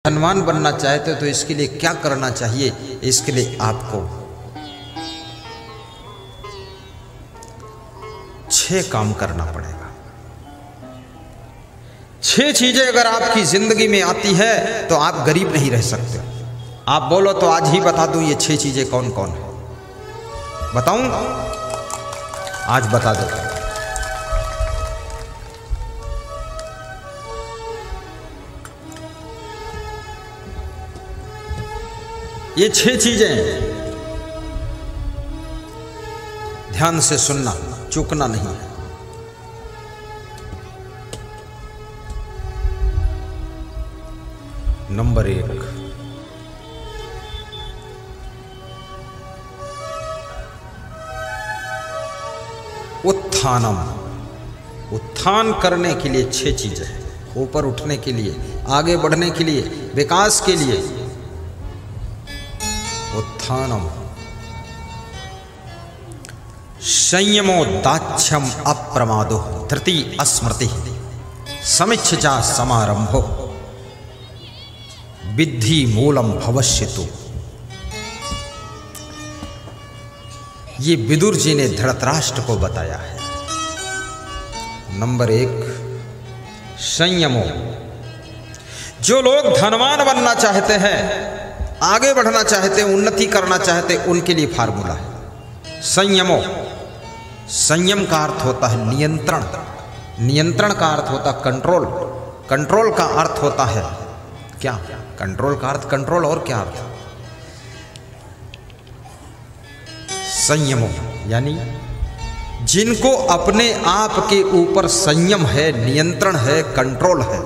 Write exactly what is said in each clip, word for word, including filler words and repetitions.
धनवान बनना चाहते हो तो इसके लिए क्या करना चाहिए? इसके लिए आपको छह काम करना पड़ेगा। छह चीजें अगर आपकी जिंदगी में आती है तो आप गरीब नहीं रह सकते। आप बोलो तो आज ही बता दूं ये छह चीजें कौन कौन है। बताऊं? आज बता दो। ये छह चीजें ध्यान से सुनना, चूकना नहीं है। नंबर एक, उत्थानम। उत्थान करने के लिए छह चीजें हैं। ऊपर उठने के लिए, आगे बढ़ने के लिए, विकास के लिए। उत्थानम, संयमो दाक्ष्यम अप्रमादो धृति अस्मृति समिच्छा समारंभो विद्धि मूलम भविष्यतु। ये विदुर जी ने धृतराष्ट्र को बताया है। नंबर एक, संयमो। जो लोग धनवान बनना चाहते हैं, आगे बढ़ना चाहते हैं, उन्नति करना चाहते हैं, उनके लिए फार्मूला है संयमो। संयम का अर्थ होता है नियंत्रण। नियंत्रण का अर्थ होता है कंट्रोल। कंट्रोल का अर्थ होता है क्या? कंट्रोल का अर्थ कंट्रोल, और क्या अर्थ? संयमो यानी जिनको अपने आप के ऊपर संयम है, नियंत्रण है, कंट्रोल है।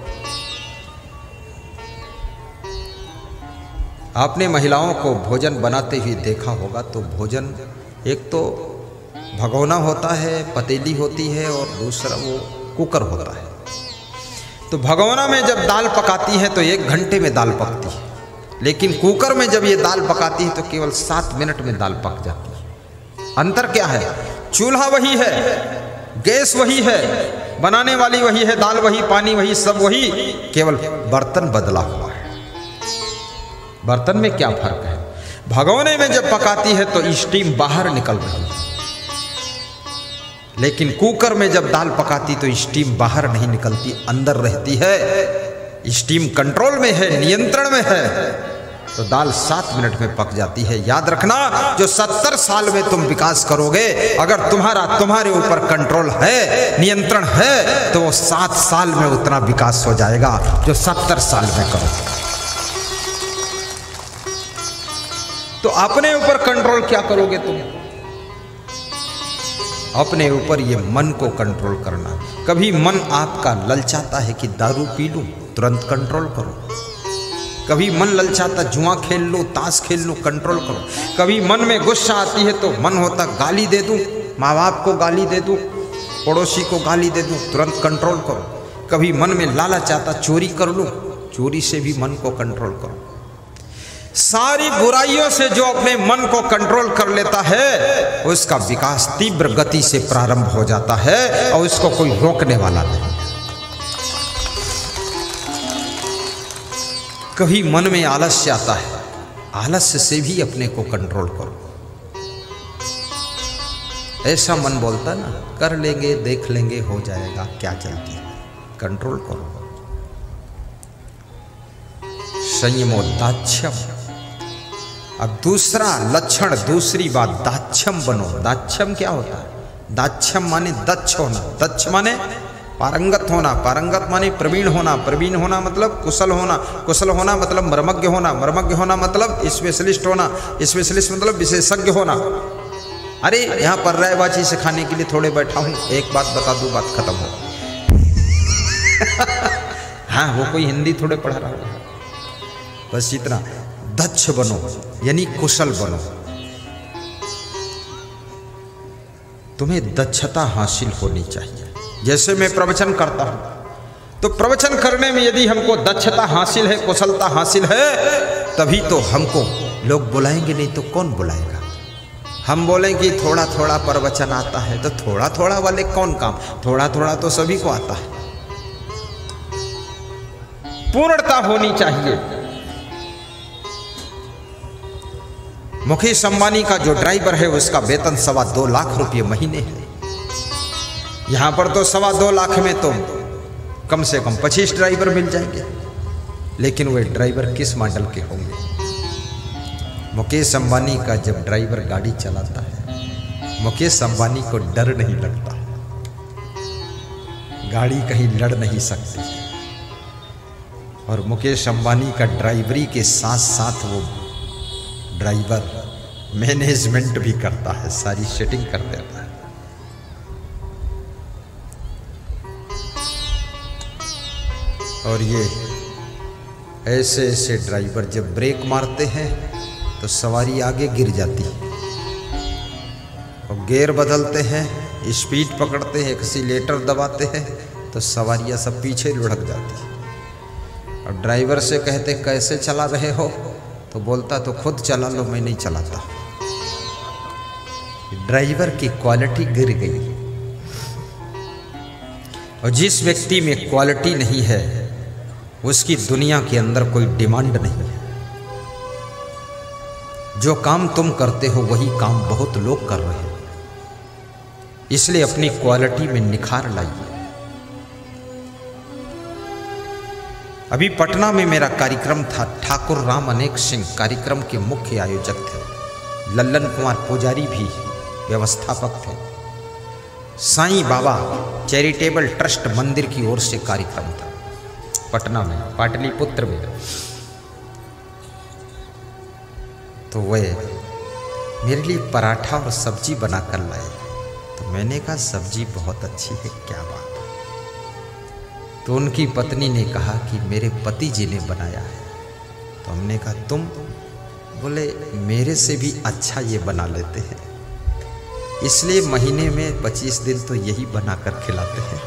आपने महिलाओं को भोजन बनाते हुए देखा होगा तो भोजन एक तो भगोना होता है, पतीली होती है, और दूसरा वो कुकर होता है। तो भगोना में जब दाल पकाती है तो एक घंटे में दाल पकती है, लेकिन कुकर में जब ये दाल पकाती है तो केवल सात मिनट में दाल पक जाती है। अंतर क्या है? चूल्हा वही है, गैस वही है, बनाने वाली वही है, दाल वही, पानी वही, सब वही, केवल बर्तन बदला हुआ है। बर्तन में क्या फर्क है? भगोने में जब पकाती है तो स्टीम बाहर निकल रही है, लेकिन कुकर में जब दाल पकाती तो स्टीम बाहर नहीं निकलती, अंदर रहती है। स्टीम कंट्रोल में है, नियंत्रण में है, तो दाल सात मिनट में पक जाती है। याद रखना, जो सत्तर साल में तुम विकास करोगे, अगर तुम्हारा तुम्हारे ऊपर कंट्रोल है, नियंत्रण है, तो वो सात साल में उतना विकास हो जाएगा जो सत्तर साल में करोगे। तो अपने ऊपर कंट्रोल क्या करोगे तुम? अपने ऊपर ये मन को कंट्रोल करना। कभी मन आपका ललचाता है कि दारू पी लूं, तुरंत कंट्रोल करो। कभी मन ललचाता जुआ खेल लो, ताश खेल लो, कंट्रोल करो। कभी मन में गुस्सा आती है तो मन होता गाली दे दूं, माँ बाप को गाली दे दूं, पड़ोसी को गाली दे दूं, तुरंत कंट्रोल करो। कभी मन में लालच आता चोरी कर लूं, चोरी से भी मन को कंट्रोल करो। सारी बुराइयों से जो अपने मन को कंट्रोल कर लेता है, उसका विकास तीव्र गति से प्रारंभ हो जाता है और उसको कोई रोकने वाला नहीं। कभी मन में आलस्य आता है, आलस्य से भी अपने को कंट्रोल करो। ऐसा मन बोलता ना, कर लेंगे, देख लेंगे, हो जाएगा, क्या जल्दी है, कंट्रोल करो। संयमो दाक्ष्यम। अब दूसरा लक्षण, दूसरी बात, दाक्ष्यम बनो। दाक्ष्यम क्या होता है? दाक्ष्यम माने दक्ष होना। दक्ष माने पारंगत होना। पारंगत माने प्रवीण होना। प्रवीण होना मतलब कुशल होना। कुशल होना मतलब मर्मज्ञ होना। मर्मज्ञ होना मतलब स्पेशलिस्ट होना। स्पेशलिस्ट मतलब विशेषज्ञ होना। अरे यहाँ पर रायबाजी सिखाने के लिए थोड़े बैठा हूँ, एक बात बता दूँ, बात खत्म हो। हाँ, वो कोई हिंदी थोड़े पढ़ा रहा है, बस इतना। दक्ष बनो यानी कुशल बनो। तुम्हें दक्षता हासिल होनी चाहिए। जैसे मैं प्रवचन करता हूं तो प्रवचन करने में यदि हमको दक्षता हासिल है, कुशलता हासिल है, तभी तो हमको लोग बुलाएंगे, नहीं तो कौन बुलाएगा? हम बोलें कि थोड़ा थोड़ा प्रवचन आता है, तो थोड़ा थोड़ा वाले कौन काम? थोड़ा थोड़ा तो सभी को आता है। पूर्णता होनी चाहिए। मुकेश अंबानी का जो ड्राइवर है उसका वेतन सवा दो लाख रुपये महीने है। यहां पर तो सवा दो लाख में तो कम से कम पच्चीस ड्राइवर मिल जाएंगे, लेकिन वे ड्राइवर किस मॉडल के होंगे? मुकेश अंबानी का जब ड्राइवर गाड़ी चलाता है, मुकेश अंबानी को डर नहीं लगता, गाड़ी कहीं लड़ नहीं सकती। और मुकेश अंबानी का ड्राइवरी के साथ साथ वो ड्राइवर मैनेजमेंट भी करता है, सारी सेटिंग कर देता है। और ये ऐसे ऐसे ड्राइवर जब ब्रेक मारते हैं तो सवारी आगे गिर जाती है, और गियर बदलते हैं, स्पीड पकड़ते हैं, एक्सीलेटर दबाते हैं तो सवारियां सब पीछे लुढ़क जाती है। और ड्राइवर से कहते कैसे चला रहे हो, तो बोलता तो खुद चला लो, मैं नहीं चलाता। ड्राइवर की क्वालिटी गिर गई। और जिस व्यक्ति में क्वालिटी नहीं है उसकी दुनिया के अंदर कोई डिमांड नहीं है। जो काम तुम करते हो वही काम बहुत लोग कर रहे हैं, इसलिए अपनी क्वालिटी में निखार लाइए। अभी पटना में मेरा कार्यक्रम था, ठाकुर राम अनेक सिंह कार्यक्रम के मुख्य आयोजक थे, लल्लन कुमार पुजारी भी व्यवस्थापक थे। साईं बाबा चैरिटेबल ट्रस्ट मंदिर की ओर से कार्यक्रम था पटना में, पाटलिपुत्र में। तो वे मेरे लिए पराठा और सब्जी बनाकर लाए, तो मैंने कहा सब्जी बहुत अच्छी है, क्या बात है। तो उनकी पत्नी ने कहा कि मेरे पति जी ने बनाया है। तो हमने कहा तुम? बोले मेरे से भी अच्छा ये बना लेते हैं, इसलिए महीने में पच्चीस दिन तो यही बनाकर खिलाते हैं।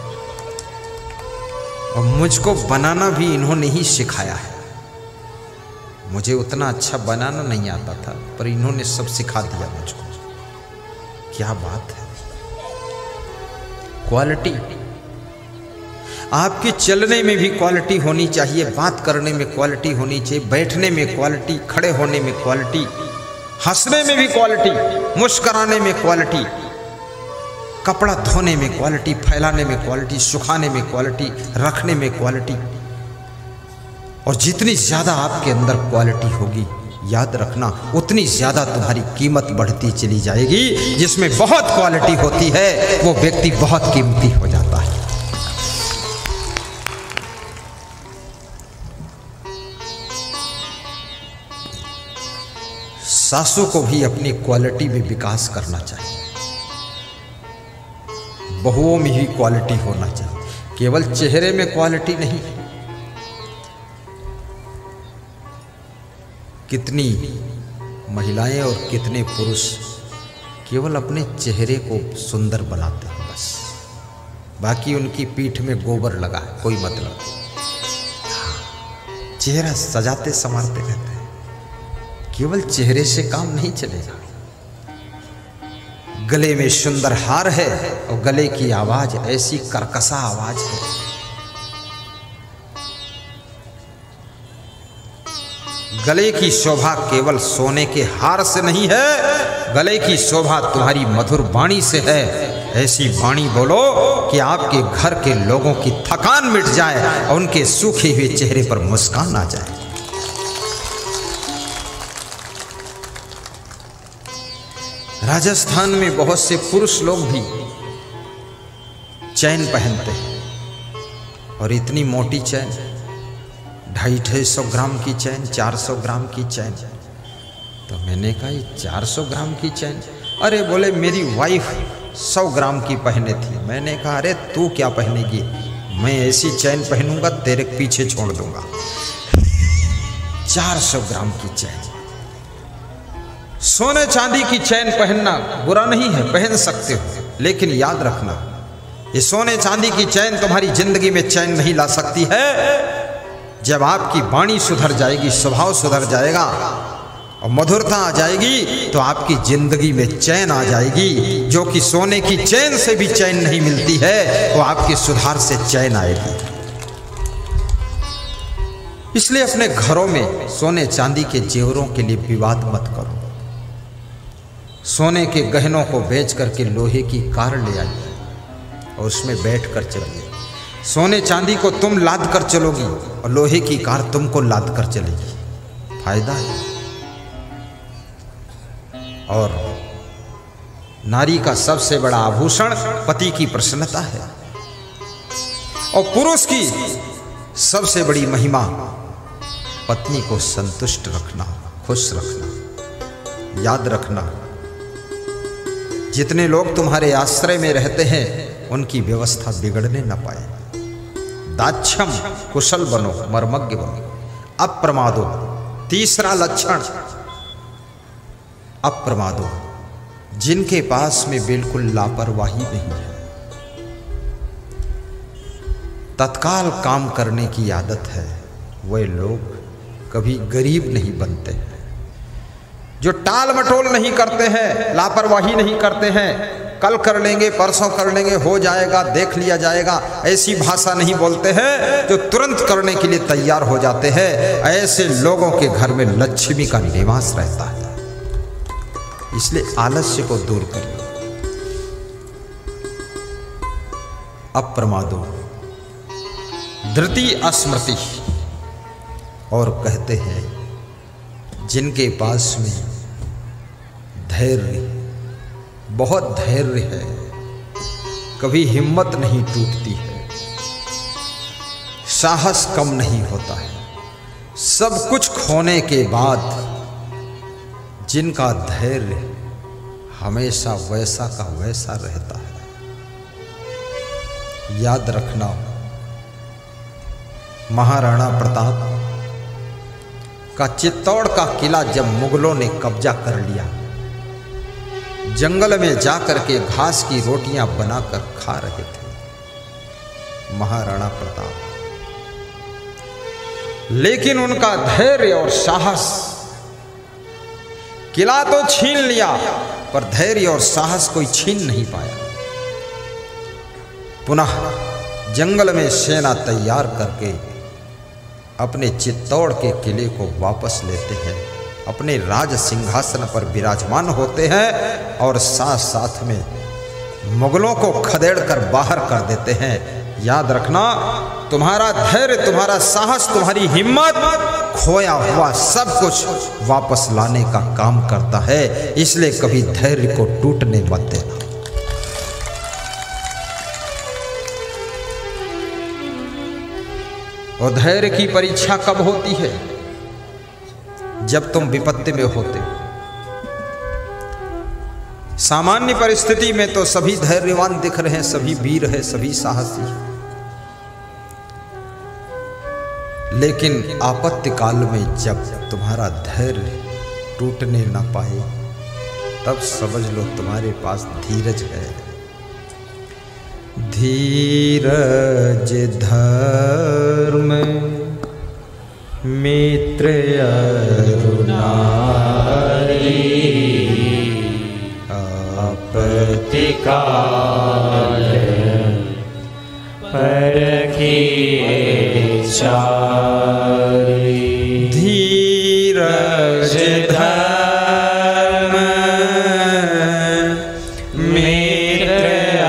और मुझको बनाना भी इन्होंने ही सिखाया है। मुझे उतना अच्छा बनाना नहीं आता था, पर इन्होंने सब सिखा दिया मुझको। क्या बात है, क्वालिटी। आपके चलने में भी क्वालिटी होनी चाहिए, बात करने में क्वालिटी होनी चाहिए, बैठने में क्वालिटी, खड़े होने में क्वालिटी, हंसने में भी क्वालिटी, मुस्कुराने में क्वालिटी, कपड़ा धोने में क्वालिटी, फैलाने में क्वालिटी, सुखाने में क्वालिटी, रखने में क्वालिटी। और जितनी ज़्यादा आपके अंदर क्वालिटी होगी, याद रखना उतनी ज़्यादा तुम्हारी कीमत बढ़ती चली जाएगी। जिसमें बहुत क्वालिटी होती है वो व्यक्ति बहुत कीमती हो जाता है। सासू को भी अपनी क्वालिटी में विकास करना चाहिए, बहुओं में ही क्वालिटी होना चाहिए, केवल चेहरे में क्वालिटी नहीं। कितनी महिलाएं और कितने पुरुष केवल अपने चेहरे को सुंदर बनाते हैं बस, बाकी उनकी पीठ में गोबर लगा है, कोई मतलब नहीं। चेहरा सजाते संवारते रहते हैं, केवल चेहरे से काम नहीं चलेगा। गले में सुंदर हार है और गले की आवाज ऐसी कर्कशा आवाज है, गले की शोभा केवल सोने के हार से नहीं है, गले की शोभा तुम्हारी मधुर वाणी से है। ऐसी वाणी बोलो कि आपके घर के लोगों की थकान मिट जाए और उनके सूखे हुए चेहरे पर मुस्कान आ जाए। राजस्थान में बहुत से पुरुष लोग भी चैन पहनते हैं, और इतनी मोटी चैन, ढाई ढाई सौ ग्राम की चैन, चार सौ ग्राम की चैन। तो मैंने कहा ये चार सौ ग्राम की चैन? अरे बोले मेरी वाइफ सौ ग्राम की पहने थी। मैंने कहा अरे तू क्या पहनेगी, मैं ऐसी चैन पहनूंगा तेरे पीछे छोड़ दूंगा। चार सौ ग्राम की चैन। सोने चांदी की चैन पहनना बुरा नहीं है, पहन सकते हो, लेकिन याद रखना ये सोने चांदी की चैन तुम्हारी जिंदगी में चैन नहीं ला सकती है। जब आपकी वाणी सुधर जाएगी, स्वभाव सुधर जाएगा और मधुरता आ जाएगी, तो आपकी जिंदगी में चैन आ जाएगी। जो कि सोने की चैन से भी चैन नहीं मिलती है, वो आपके सुधार से चैन आएगी। इसलिए अपने घरों में सोने चांदी के जेवरों के लिए विवाद मत करो। सोने के गहनों को बेच करके लोहे की कार ले आइए और उसमें बैठ कर चलिए। सोने चांदी को तुम लाद कर चलोगी और लोहे की कार तुमको लाद कर चलेगी, फायदा है। और नारी का सबसे बड़ा आभूषण पति की प्रसन्नता है और पुरुष की सबसे बड़ी महिमा पत्नी को संतुष्ट रखना, खुश रखना। याद रखना, जितने लोग तुम्हारे आश्रय में रहते हैं उनकी व्यवस्था बिगड़ने न पाए। दाक्षम, कुशल बनो, मर्मज्ञ बनो। अप्रमादो, तीसरा लक्षण अप्रमादो, जिनके पास में बिल्कुल लापरवाही नहीं है, तत्काल काम करने की आदत है, वे लोग कभी गरीब नहीं बनते हैं। जो टाल मटोल नहीं करते हैं, लापरवाही नहीं करते हैं, कल कर लेंगे, परसों कर लेंगे, हो जाएगा, देख लिया जाएगा, ऐसी भाषा नहीं बोलते हैं। जो तुरंत करने के लिए तैयार हो जाते हैं, ऐसे लोगों के घर में लक्ष्मी का निवास रहता है। इसलिए आलस्य को दूर करिए। अप्रमादो, धृति अस्मृति, और कहते हैं जिनके पास में धैर्य, बहुत धैर्य है, कभी हिम्मत नहीं टूटती है, साहस कम नहीं होता है, सब कुछ खोने के बाद जिनका धैर्य हमेशा वैसा का वैसा रहता है। याद रखना, महाराणा प्रताप का चित्तौड़ का किला जब मुगलों ने कब्जा कर लिया, जंगल में जाकर के घास की रोटियां बनाकर खा रहे थे महाराणा प्रताप, लेकिन उनका धैर्य और साहस, किला तो छीन लिया पर धैर्य और साहस कोई छीन नहीं पाया। पुनः जंगल में सेना तैयार करके अपने चित्तौड़ के किले को वापस लेते हैं, अपने राज सिंहासन पर विराजमान होते हैं और साथ साथ में मुगलों को खदेड़ कर बाहर कर देते हैं। याद रखना, तुम्हारा धैर्य, तुम्हारा साहस, तुम्हारी हिम्मत खोया हुआ सब कुछ वापस लाने का काम करता है। इसलिए कभी धैर्य को टूटने मत देना। और धैर्य की परीक्षा कब होती है? जब तुम विपत्ति में होते हो। सामान्य परिस्थिति में तो सभी धैर्यवान दिख रहे हैं, सभी वीर हैं, सभी साहसी हैं, लेकिन आपत्ति काल में जब तुम्हारा धैर्य टूटने ना पाए, तब समझ लो तुम्हारे पास धीरज है। धीरज धर्म मित्र अरुणारी, आपत्ति काल परखिए चारि। धीरज धर्म मित्र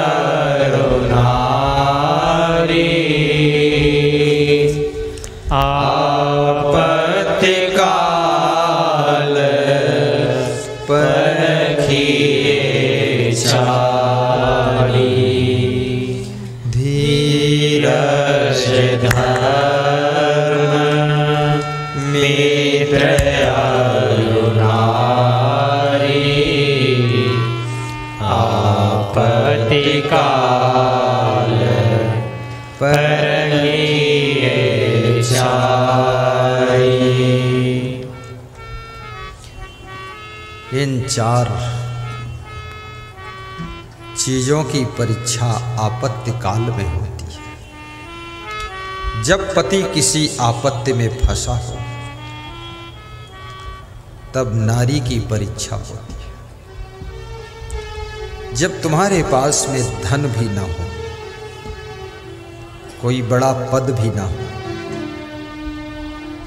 आपत्ति काल परखिए चारि। धीरज धर्म मित्र अरुणारी, आपत्ति काल परखिए चारि। इन चार चीजों की परीक्षा आपत्ति काल में होती है। जब पति किसी आपत्ति में फंसा हो, तब नारी की परीक्षा होती है। जब तुम्हारे पास में धन भी ना हो, कोई बड़ा पद भी ना हो,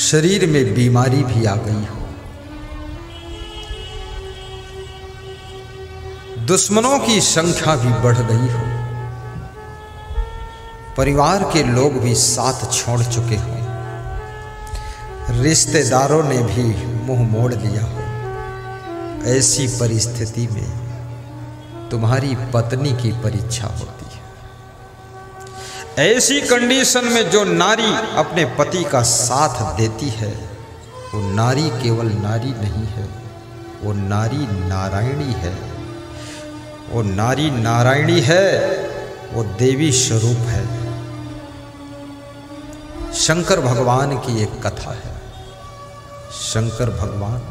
शरीर में बीमारी भी आ गई हो, दुश्मनों की संख्या भी बढ़ गई हो, परिवार के लोग भी साथ छोड़ चुके हो, रिश्तेदारों ने भी मुंह मोड़ लिया हो, ऐसी परिस्थिति में तुम्हारी पत्नी की परीक्षा होती है। ऐसी कंडीशन में जो नारी अपने पति का साथ देती है, वो नारी केवल नारी नहीं है, वो नारी नारायणी है। वो नारी नारायणी है, वो देवी स्वरूप है। शंकर भगवान की एक कथा है। शंकर भगवान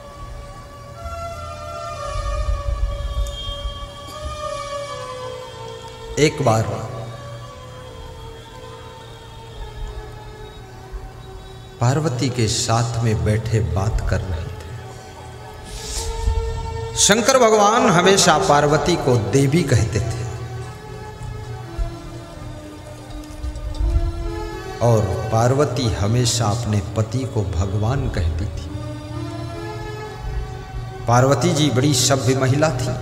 एक बार पार्वती के साथ में बैठे बात कर रहे थे। शंकर भगवान हमेशा पार्वती को देवी कहते थे और पार्वती हमेशा अपने पति को भगवान कहती थी। पार्वती जी बड़ी सभ्य महिला थी।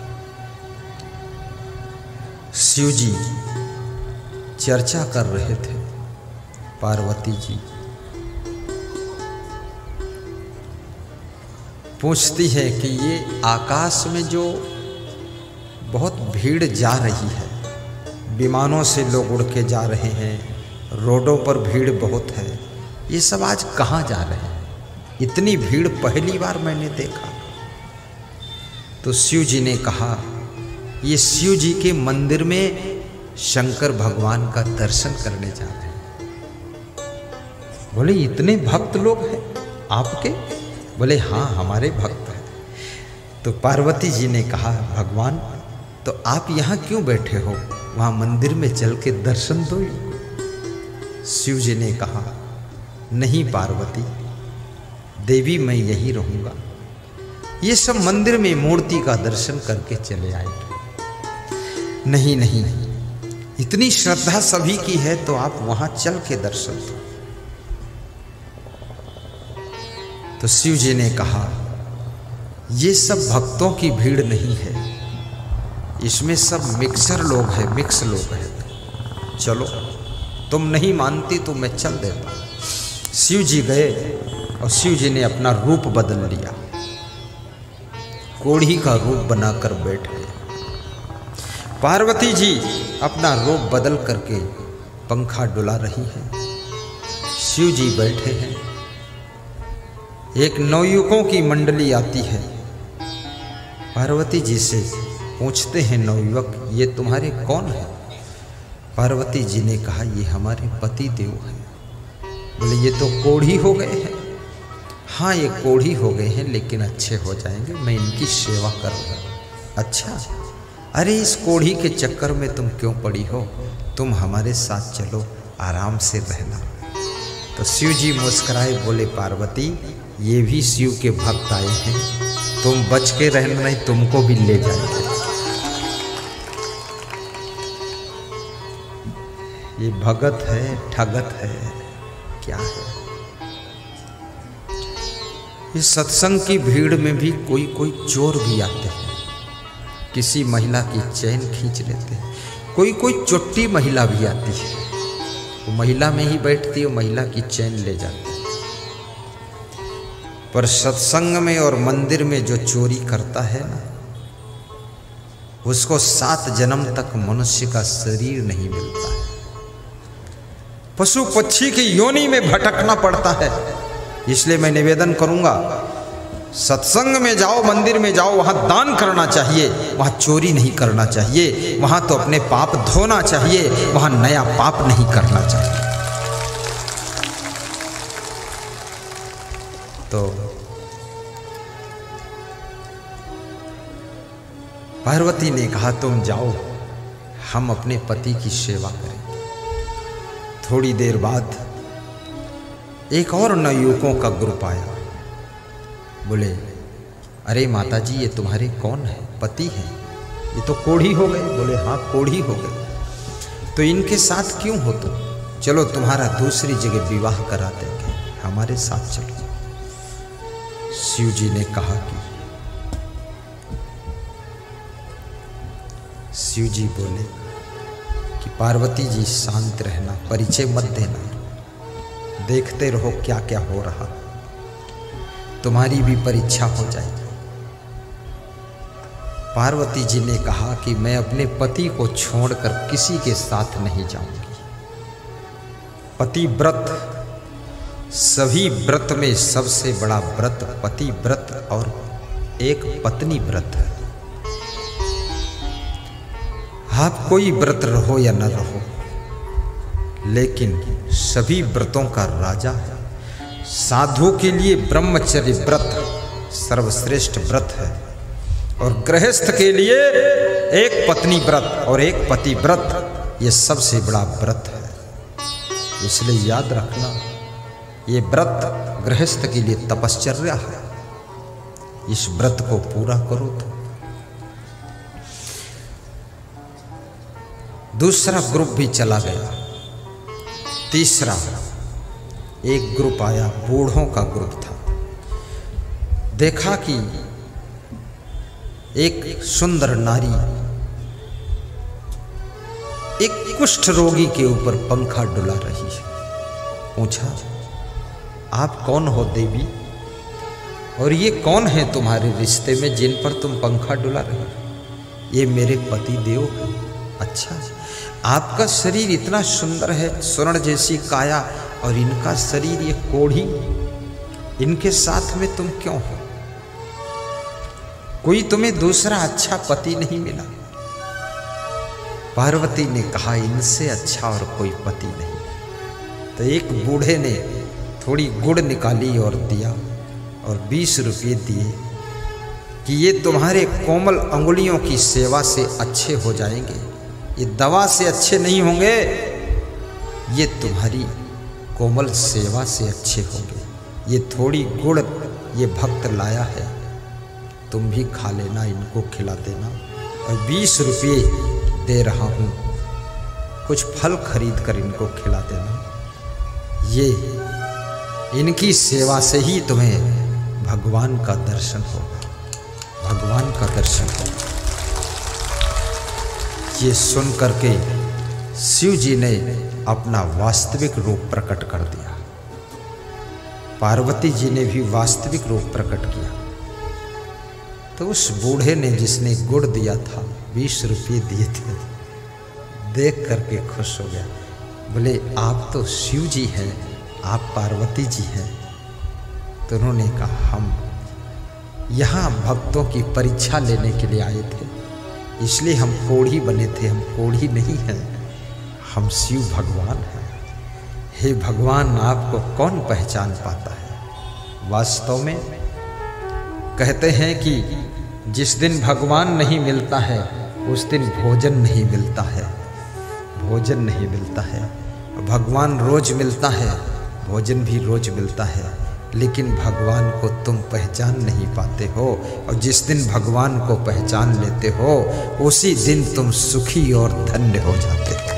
शिव जी चर्चा कर रहे थे। पार्वती जी पूछती है कि ये आकाश में जो बहुत भीड़ जा रही है, विमानों से लोग उड़ के जा रहे हैं, रोडों पर भीड़ बहुत है, ये सब आज कहाँ जा रहे हैं? इतनी भीड़ पहली बार मैंने देखा। तो शिव जी ने कहा, ये शिव जी के मंदिर में शंकर भगवान का दर्शन करने जा रहे हैं। बोले इतने भक्त लोग हैं आपके? बोले हाँ, हमारे भक्त हैं। तो पार्वती जी ने कहा, भगवान तो आप यहाँ क्यों बैठे हो? वहाँ मंदिर में चल के दर्शन दो। शिव जी ने कहा, नहीं पार्वती देवी, मैं यही रहूँगा। ये सब मंदिर में मूर्ति का दर्शन करके चले आएंगे। नहीं नहीं, इतनी श्रद्धा सभी की है तो आप वहां चल के दर्शन दो। तो शिव जी ने कहा, ये सब भक्तों की भीड़ नहीं है, इसमें सब मिक्सर लोग हैं, मिक्स लोग हैं। चलो, तुम नहीं मानती तो मैं चल देता हूं। शिव जी गए और शिव जी ने अपना रूप बदल लिया, कोढ़ी का रूप बनाकर बैठ गए। पार्वती जी अपना रूप बदल करके पंखा डुला रही हैं। शिव जी बैठे हैं। एक नवयुवकों की मंडली आती है। पार्वती जी से पूछते हैं नवयुवक, ये तुम्हारे कौन है? पार्वती जी ने कहा, ये हमारे पति देव हैं। बोले ये तो कोढ़ी हो गए हैं। हाँ, ये कोढ़ी हो गए हैं लेकिन अच्छे हो जाएंगे, मैं इनकी सेवा कर रहा हूँ। अच्छा, अरे इस कोढ़ी के चक्कर में तुम क्यों पड़ी हो? तुम हमारे साथ चलो, आराम से रहना। तो शिव जी मुस्कुराए, बोले पार्वती ये भी शिव के भक्त आए हैं, तुम बच के रहना, नहीं तुमको भी ले जाएंगे। ये भगत है, ठगत है, क्या है? इस सत्संग की भीड़ में भी कोई कोई चोर भी आते हैं, किसी महिला की चैन खींच लेते हैं। कोई कोई चुट्टी महिला भी आती है, वो महिला में ही बैठती है, महिला की चैन ले जाती है। पर सत्संग में और मंदिर में जो चोरी करता है ना, उसको सात जन्म तक मनुष्य का शरीर नहीं मिलता है, पशु पक्षी की योनि में भटकना पड़ता है। इसलिए मैं निवेदन करूंगा, सत्संग में जाओ, मंदिर में जाओ, वहां दान करना चाहिए, वहां चोरी नहीं करना चाहिए, वहां तो अपने पाप धोना चाहिए, वहां नया पाप नहीं करना चाहिए। तो पार्वती ने कहा, तुम जाओ, हम अपने पति की सेवा करें। थोड़ी देर बाद एक और नवयुवकों का ग्रुप आया। बोले, अरे माता जी ये तुम्हारे कौन है? पति हैं, ये तो कोढ़ी हो गए। बोले हाँ, कोढ़ी हो गए, तो इनके साथ क्यों हो तुम? चलो तुम्हारा दूसरी जगह विवाह करा देंगे। हमारे साथ चलो। शिव जी ने कहा कि शिव जी बोले कि पार्वती जी शांत रहना, परिचय मत देना, देखते रहो क्या क्या हो रहा, तुम्हारी भी परीक्षा हो जाएगी। पार्वती जी ने कहा कि मैं अपने पति को छोड़कर किसी के साथ नहीं जाऊंगी। पति व्रत, सभी व्रत में सबसे बड़ा व्रत पति व्रत और एक पत्नी व्रत है। आप कोई व्रत रहो या न रहो, लेकिन सभी व्रतों का राजा है। साधु के लिए ब्रह्मचर्य व्रत सर्वश्रेष्ठ व्रत है, और गृहस्थ के लिए एक पत्नी व्रत और एक पति व्रत ये सबसे बड़ा व्रत है। इसलिए याद रखना, ये व्रत गृहस्थ के लिए तपश्चर्या है। इस व्रत को पूरा करो तो। दूसरा ग्रुप भी चला गया। तीसरा एक ग्रुप आया, बूढ़ों का ग्रुप था। देखा कि एक सुंदर नारी एक कुष्ठ रोगी के ऊपर पंखा डुला रही है। पूछा, आप कौन हो देवी, और ये कौन है तुम्हारे रिश्ते में जिन पर तुम पंखा डुला रही हो? ये मेरे पति देव है। अच्छा, आपका शरीर इतना सुंदर है, स्वर्ण जैसी काया, और इनका शरीर ये कोढ़ी, इनके साथ में तुम क्यों हो? कोई तुम्हें दूसरा अच्छा पति नहीं मिला? पार्वती ने कहा, इनसे अच्छा और कोई पति नहीं। तो एक बूढ़े ने थोड़ी गुड़ निकाली और दिया, और बीस रुपये दिए कि ये तुम्हारे कोमल अंगुलियों की सेवा से अच्छे हो जाएंगे, ये दवा से अच्छे नहीं होंगे, ये तुम्हारी कोमल सेवा से अच्छे होंगे। ये थोड़ी गुड़ ये भक्त लाया है, तुम भी खा लेना, इनको खिला देना, और बीस रुपये दे रहा हूँ, कुछ फल खरीद कर इनको खिला देना। ये इनकी सेवा से ही तुम्हें भगवान का दर्शन होगा, भगवान का दर्शन होगा। ये सुन करके शिव जी ने अपना वास्तविक रूप प्रकट कर दिया। पार्वती जी ने भी वास्तविक रूप प्रकट किया। तो उस बूढ़े ने, जिसने गुड़ दिया था, बीस रुपये दिए थे, देख करके खुश हो गया। बोले, आप तो शिव जी हैं, आप पार्वती जी हैं। तो उन्होंने कहा, हम यहाँ भक्तों की परीक्षा लेने के लिए आए थे, इसलिए हम कोढ़ी बने थे। हम कोढ़ी नहीं हैं, हम शिव भगवान हैं। हे भगवान, आपको कौन पहचान पाता है? वास्तव में कहते हैं कि जिस दिन भगवान नहीं मिलता है, उस दिन भोजन नहीं मिलता है, भोजन नहीं मिलता है। भगवान रोज मिलता है, भोजन भी रोज मिलता है, लेकिन भगवान को तुम पहचान नहीं पाते हो। और जिस दिन भगवान को पहचान लेते हो, उसी दिन तुम सुखी और धन्य हो जाते हो।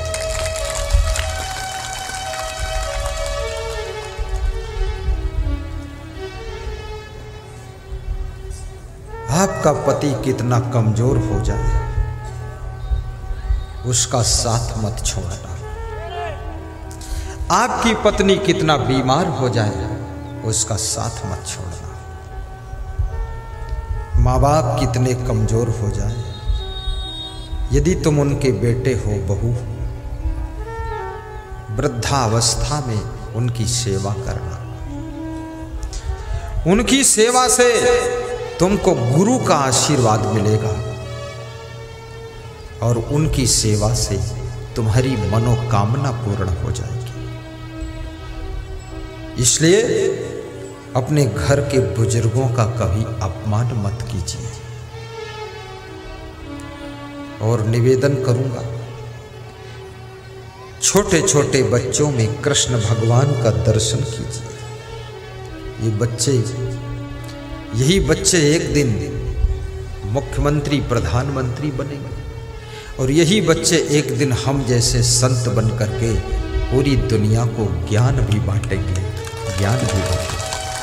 आपका पति कितना कमजोर हो जाए, उसका साथ मत छोड़ना। आपकी पत्नी कितना बीमार हो जाए, उसका साथ मत छोड़ना। माँ बाप कितने कमजोर हो जाए, यदि तुम उनके बेटे हो, बहू, वृद्धावस्था में उनकी सेवा करना। उनकी सेवा से तुमको गुरु का आशीर्वाद मिलेगा, और उनकी सेवा से तुम्हारी मनोकामना पूर्ण हो जाएगी। इसलिए अपने घर के बुजुर्गों का कभी अपमान मत कीजिए। और निवेदन करूंगा, छोटे छोटे बच्चों में कृष्ण भगवान का दर्शन कीजिए। ये बच्चे, यही बच्चे एक दिन मुख्यमंत्री, प्रधानमंत्री बनेंगे, और यही बच्चे एक दिन हम जैसे संत बन करके पूरी दुनिया को ज्ञान भी बांटेंगे, ज्ञान भी बांटे।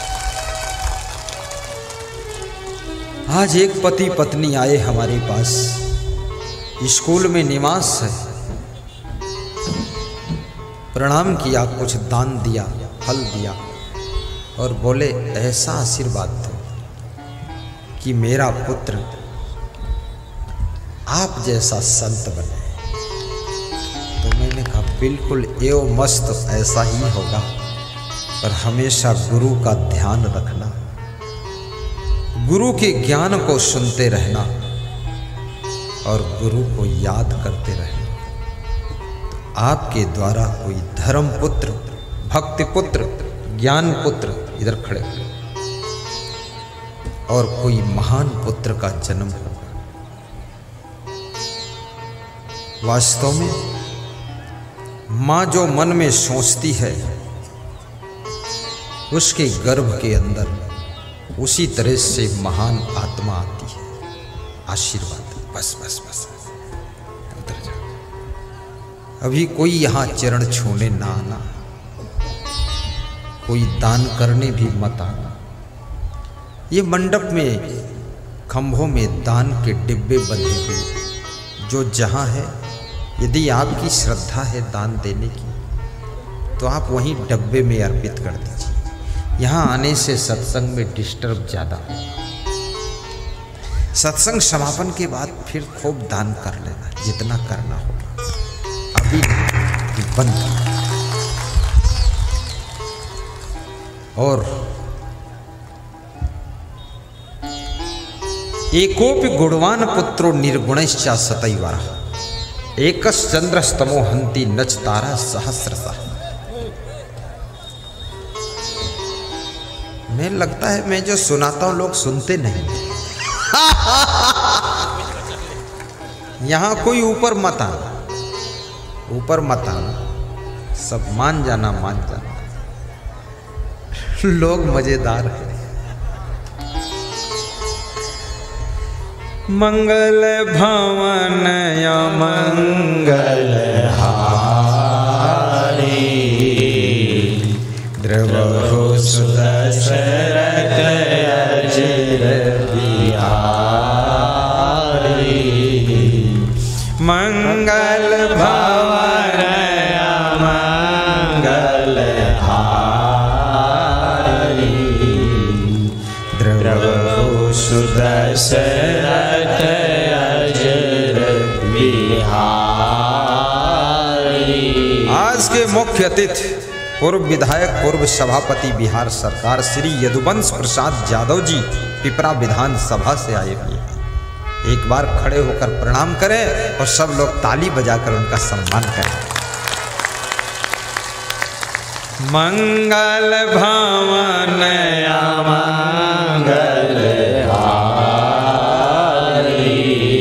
आज एक पति पत्नी आए हमारे पास, स्कूल में निवास है, प्रणाम किया, कुछ दान दिया, फल दिया और बोले ऐसा आशीर्वाद दो कि मेरा पुत्र आप जैसा संत बने। तो मैंने कहा बिल्कुल एवं मस्त ऐसा ही होगा, पर हमेशा गुरु का ध्यान रखना, गुरु के ज्ञान को सुनते रहना और गुरु को याद करते रहना। तो आपके द्वारा कोई धर्म पुत्र, भक्ति पुत्र, ज्ञान पुत्र इधर खड़े हुए और कोई महान पुत्र का जन्म होगा। वास्तव में मां जो मन में सोचती है उसके गर्भ के अंदर उसी तरह से महान आत्मा आती है। आशीर्वाद बस बस बस अंदर जा। अभी कोई यहां चरण छूने ना आना, कोई दान करने भी मत आना। ये मंडप में खंभों में दान के डिब्बे बंधे हुए, जो जहां है, यदि आपकी श्रद्धा है दान देने की तो आप वहीं डब्बे में अर्पित कर दीजिए। यहाँ आने से सत्संग में डिस्टर्ब ज़्यादा है। सत्संग समापन के बाद फिर खूब दान कर लेना, जितना करना होगा, अभी बंद। और एकोपि गुणवान पुत्रो निर्गुणश्च सतैवरः एकश्चंद्रस्तमो हन्ति नच तारा सहस्रशः। मैं लगता है मैं जो सुनाता हूं लोग सुनते नहीं। यहां कोई ऊपर मत आना, ऊपर मत आना, सब मान जाना मान जाना। लोग मजेदार है। मंगल भवन या मंगल हारी द्रवहु सुदशरथ अजिर बिहारी। मंगल भवन या मंगल हारी द्रवहु सुदशरथ अजिर बिहारी। आज के मुख्य अतिथि पूर्व विधायक, पूर्व सभापति बिहार सरकार श्री यदुवंश प्रसाद यादव जी पिपरा विधानसभा से आए हुए हैं। एक बार खड़े होकर प्रणाम करें और सब लोग ताली बजाकर उनका सम्मान करें। मंगल भवन या मंगल हारी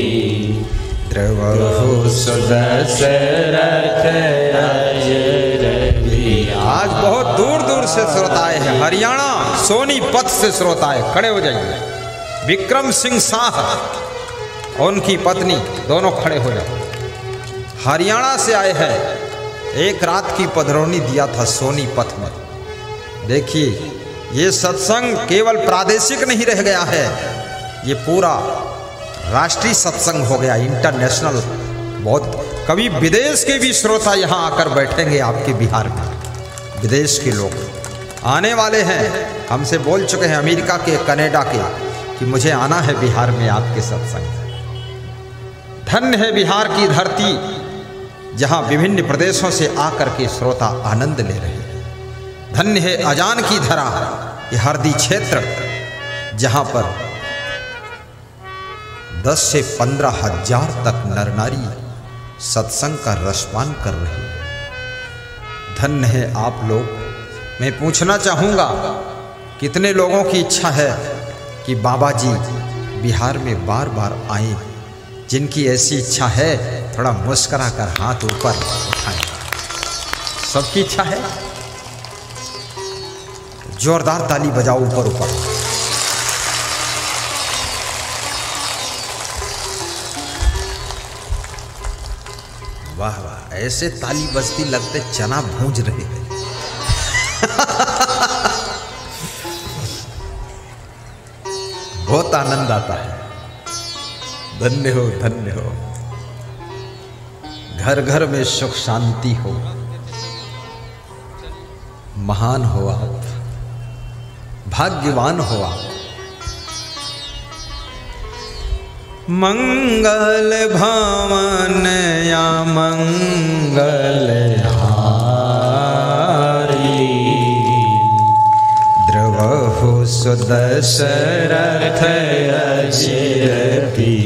द्रवहु सुदशरथ अजिर। आज बहुत दूर दूर से श्रोता आए हैं, हरियाणा सोनीपत से श्रोता आए। खड़े हो जाइए। विक्रम सिंह शाह और उनकी पत्नी दोनों खड़े हो जाओ। हरियाणा से आए हैं, एक रात की पधरौनी दिया था सोनीपत में। देखिए ये सत्संग केवल प्रादेशिक नहीं रह गया है, ये पूरा राष्ट्रीय सत्संग हो गया, इंटरनेशनल। बहुत कभी विदेश के भी श्रोता यहाँ आकर बैठेंगे आपके बिहार में। विदेश के लोग आने वाले हैं, हमसे बोल चुके हैं, अमेरिका के, कनाडा के, कि मुझे आना है बिहार में आपके सत्संग। धन्य है बिहार की धरती, जहां विभिन्न प्रदेशों से आकर के श्रोता आनंद ले रहे हैं। धन्य है अजान की धरा, ये हरदी क्षेत्र, जहां पर दस से पंद्रह हजार तक नर नारी सत्संग का रसपान कर रहे हैं। धन्य है आप लोग। मैं पूछना चाहूँगा, कितने लोगों की इच्छा है कि बाबा जी बिहार में बार बार आएं? जिनकी ऐसी इच्छा है थोड़ा मुस्कुरा कर हाथ ऊपर उठाएं। सबकी इच्छा है? जोरदार ताली बजाओ ऊपर ऊपर। वाह वाह, ऐसे ताली बजती लगते चना भूंज रहे हैं। बहुत आनंद आता है। धन्य हो, धन्य हो, घर घर में सुख शांति हो, महान हो आप, भाग्यवान हो आप। मंगल भवन या मंगल हारी, द्रवहु सुदशरथ अजिर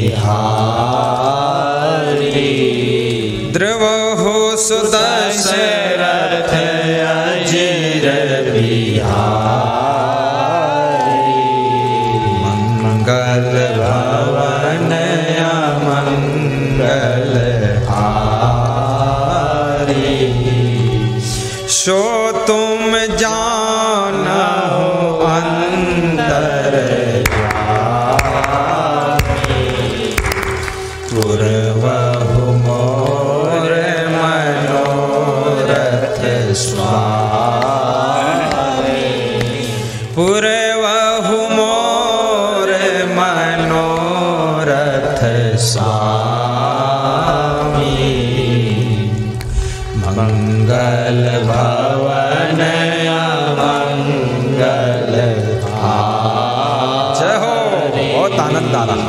बिहारी, द्रवहु सुदशरथ अजिर बिहारी, मंगल भवन या मंगल हारी, सो तुम जाना हो अंतर पूर्वहु मोर मनोरथ स्वामी, पूर्वहु मोर मनोरथ स्वामी, मंगल भवन या मंगल हारी। जय हो, बहुत आनंद आ रहा।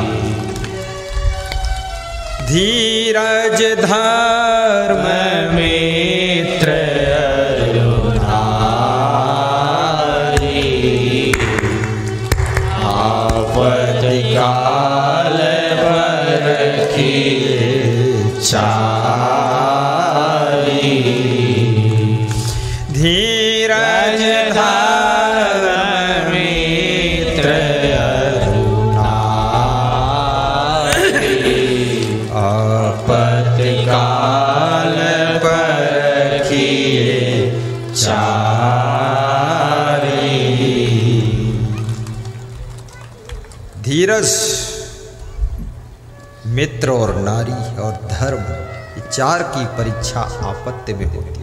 धीरज धर्म मित्र अरुधारी, आपति काल बरखी चारी, धीरज धर्म मित्र आपति काल परखिए चारी। धीरज, मित्र और नारी और धर्म, ये चार की परीक्षा आपत्ति में होती है।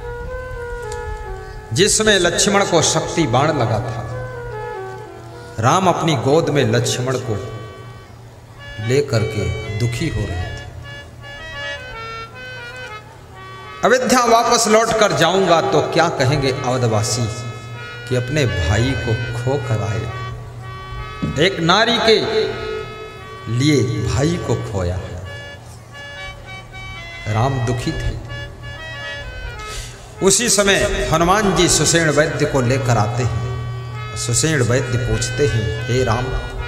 जिसमें लक्ष्मण को शक्ति बाण लगा था, राम अपनी गोद में लक्ष्मण को लेकर के दुखी हो रहे थे। अयोध्या वापस लौट कर जाऊंगा तो क्या कहेंगे अवधवासी कि अपने भाई को खो कर आए। एक नारी के लिए भाई को खोया है। राम दुखी थे। उसी समय हनुमान जी सुषेण वैद्य को लेकर आते हैं। सुषेण वैद्य पूछते हैं, हे राम,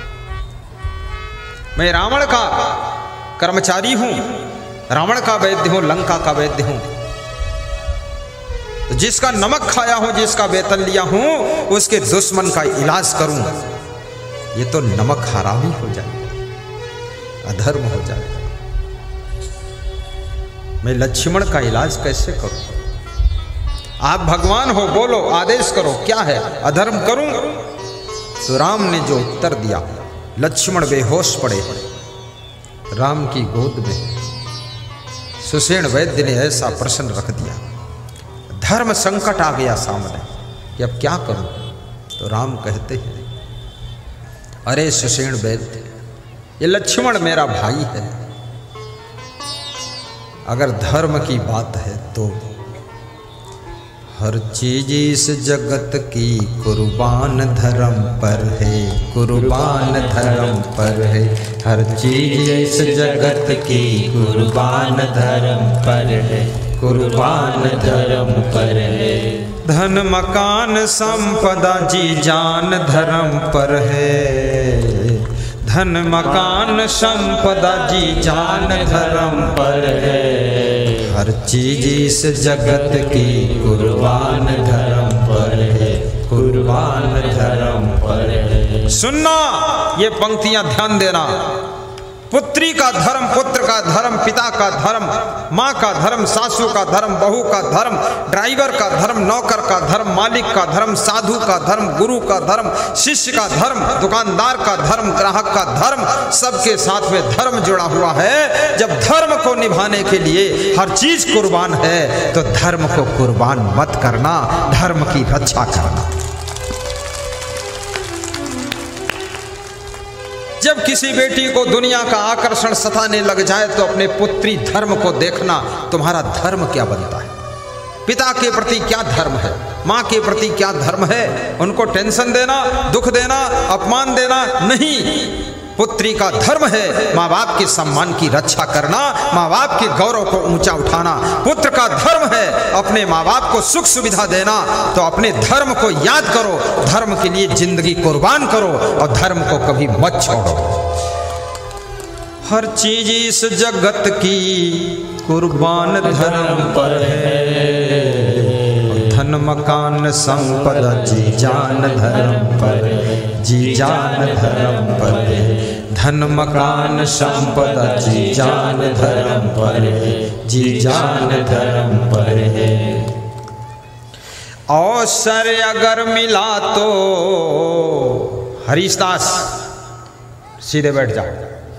मैं रावण का कर्मचारी हूं, रावण का वैद्य हूं, लंका का वैद्य हूं, तो जिसका नमक खाया हूं, जिसका वेतन लिया हूं, उसके दुश्मन का इलाज करूं, ये तो नमक हरामी हो जाएगा, अधर्म हो जाएगा। मैं लक्ष्मण का इलाज कैसे करूं? आप भगवान हो, बोलो, आदेश करो, क्या है, अधर्म करूं? तो राम ने जो उत्तर दिया, लक्ष्मण बेहोश पड़े राम की गोद में। सुषेण वैद्य ने ऐसा प्रश्न रख दिया, धर्म संकट आ गया सामने कि अब क्या करूं? तो राम कहते हैं, अरे सुषेण वैद्य, ये लक्ष्मण मेरा भाई है, अगर धर्म की बात है तो हर चीज इस जगत की कुर्बान धर्म पर है, कुर्बान धर्म पर है, हर चीज इस जगत की कुर्बान धर्म पर है, कुर्बान धर्म पर है। धन मकान संपदा जी जान धर्म पर है, धन मकान संपदा जी जान धर्म पर है, हर चीज इस जगत की कुर्बान धर्म पर है, कुर्बान धर्म पर है। सुनना, ये पंक्तियां ध्यान देना। पुत्री का धर्म, पुत्र का धर्म, पिता का धर्म, माँ का धर्म, सासू का धर्म, बहू का धर्म, ड्राइवर का धर्म, नौकर का धर्म, मालिक का धर्म, साधु का धर्म, गुरु का धर्म, शिष्य का धर्म, दुकानदार का धर्म, ग्राहक का धर्म, सबके साथ में धर्म जुड़ा हुआ है। जब धर्म को निभाने के लिए हर चीज कुर्बान है तो धर्म को कुर्बान मत करना, धर्म की रक्षा करना। जब किसी बेटी को दुनिया का आकर्षण सताने लग जाए तो अपने पुत्री धर्म को देखना, तुम्हारा धर्म क्या बनता है, पिता के प्रति क्या धर्म है, माँ के प्रति क्या धर्म है। उनको टेंशन देना, दुख देना, अपमान देना नहीं। पुत्री का धर्म है माँ बाप के सम्मान की रक्षा करना, माँ बाप के गौरव को ऊंचा उठाना। पुत्र का धर्म है अपने माँ बाप को सुख सुविधा देना। तो अपने धर्म को याद करो, धर्म के लिए जिंदगी कुर्बान करो और धर्म को कभी मत छोड़ो। हर चीज इस जगत की कुर्बान धर्म पर है, धन मकान संपदा जी जान धर्म पर, जी जान धर्म पर। धन मकान संपदा जी जान धर्म पर, जी जान धर्म पर है। अवसर अगर मिला तो हरीशदास सीधे बैठ जाओ,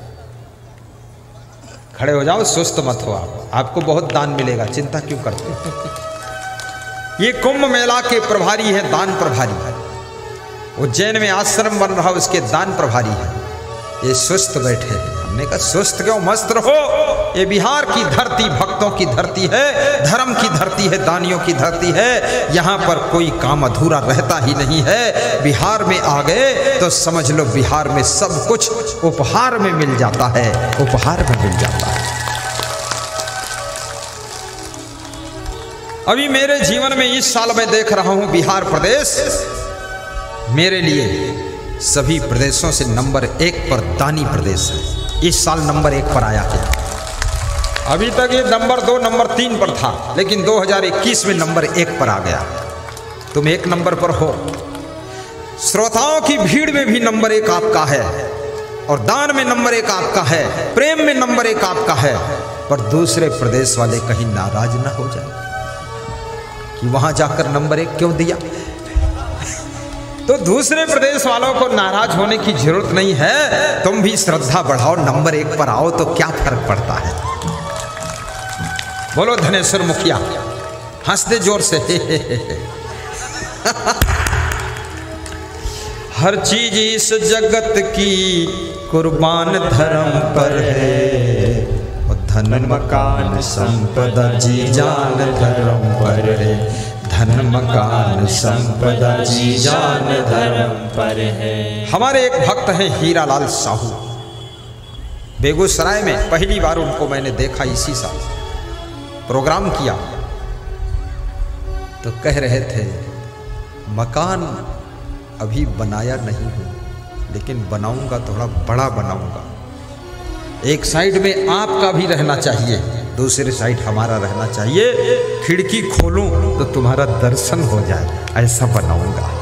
खड़े हो जाओ, सुस्त मत हो आप, आपको बहुत दान मिलेगा, चिंता क्यों करते हो। ये कुंभ मेला के प्रभारी है, दान प्रभारी। उज्जैन में आश्रम बन रहा, उसके दान प्रभारी है। ये सुस्त बैठे हैं। हमने कहा सुस्त क्यों, मस्त रहो। ये बिहार की धरती भक्तों की धरती है, धर्म की धरती है, दानियों की धरती है। यहाँ पर कोई काम अधूरा रहता ही नहीं है। बिहार में आ गए तो समझ लो बिहार में सब कुछ उपहार में मिल जाता है, उपहार में मिल जाता है। अभी मेरे जीवन में इस साल मैं देख रहा हूं बिहार प्रदेश मेरे लिए सभी प्रदेशों से नंबर एक पर दानी प्रदेश है। इस साल नंबर एक पर आया है। अभी तक ये नंबर दो नंबर तीन पर था, लेकिन दो हज़ार इक्कीस में नंबर एक पर आ गया। तुम एक नंबर पर हो। श्रोताओं की भीड़ में भी नंबर एक आपका है, और दान में नंबर एक आपका है, प्रेम में नंबर एक आपका है। पर दूसरे प्रदेश वाले कहीं नाराज ना हो जाए कि वहां जाकर नंबर एक क्यों दिया। तो दूसरे प्रदेश वालों को नाराज होने की जरूरत नहीं है। तुम भी श्रद्धा बढ़ाओ, नंबर एक पर आओ तो क्या फर्क पड़ता है। बोलो धनेश्वर मुखिया, हंस दे जोर से। हर चीज इस जगत की कुर्बान धर्म पर है, और धन मकान संपदा जी जान धर्म पर है। धन मकान संपदा जी जान धर्म पर है। हमारे एक भक्त हैं हीरालाल साहू, बेगूसराय में पहली बार उनको मैंने देखा। इसी साल प्रोग्राम किया तो कह रहे थे मकान अभी बनाया नहीं हूं, लेकिन बनाऊंगा, थोड़ा बड़ा बनाऊंगा। एक साइड में आपका भी रहना चाहिए, दूसरी साइड हमारा रहना चाहिए। खिड़की खोलूं तो तुम्हारा दर्शन हो जाए, ऐसा बनाऊंगा।